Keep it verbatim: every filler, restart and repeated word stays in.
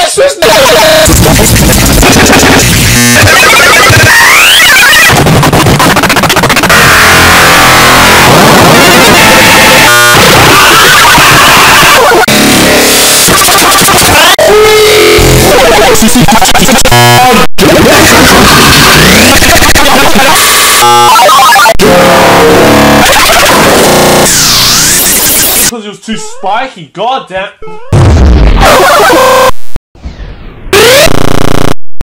just now. Because it was too spiky, god damn.